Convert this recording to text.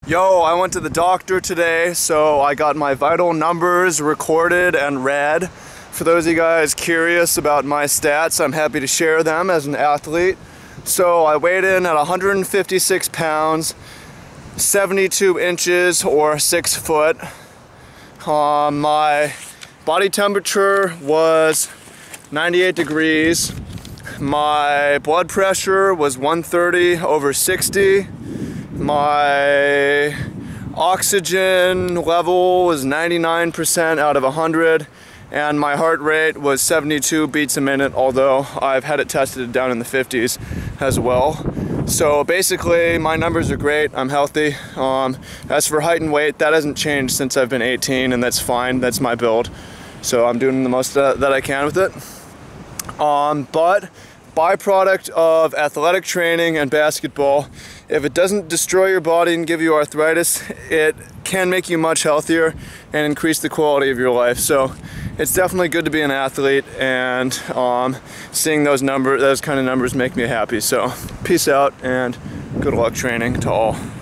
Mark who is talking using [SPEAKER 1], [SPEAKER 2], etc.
[SPEAKER 1] Yo, I went to the doctor today, so I got my vital numbers recorded and read. For those of you guys curious about my stats, I'm happy to share them as an athlete. So I weighed in at 156 pounds, 72 inches or 6 foot. My body temperature was 98 degrees. My blood pressure was 130/60. My oxygen level was 99% out of 100, and my heart rate was 72 beats a minute, although I've had it tested down in the 50s as well. So basically my numbers are great. I'm healthy. As for height and weight, that hasn't changed since I've been 18, and that's fine. That's my build, so I'm doing the most that I can with it. But byproduct of athletic training and basketball, if it doesn't destroy your body and give you arthritis, it can make you much healthier and increase the quality of your life. So it's definitely good to be an athlete, and seeing those kind of numbers make me happy. So peace out and good luck training to all.